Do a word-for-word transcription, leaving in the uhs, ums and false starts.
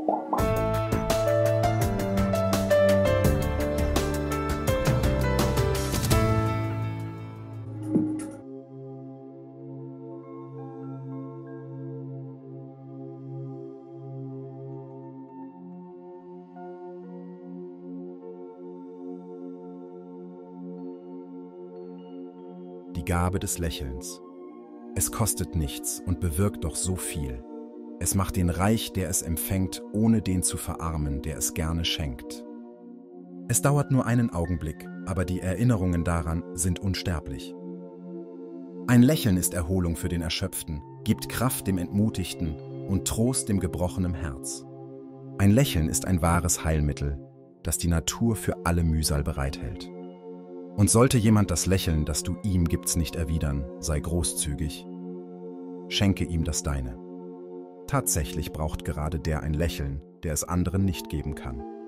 Die Gabe des Lächelns. Es kostet nichts und bewirkt doch so viel. Es macht den reich, der es empfängt, ohne den zu verarmen, der es gerne schenkt. Es dauert nur einen Augenblick, aber die Erinnerungen daran sind unsterblich. Ein Lächeln ist Erholung für den Erschöpften, gibt Kraft dem Entmutigten und Trost dem gebrochenen Herz. Ein Lächeln ist ein wahres Heilmittel, das die Natur für alle Mühsal bereithält. Und sollte jemand das Lächeln, das du ihm gibst, nicht erwidern, sei großzügig. Schenke ihm das Deine. Tatsächlich braucht gerade der ein Lächeln, der es anderen nicht geben kann.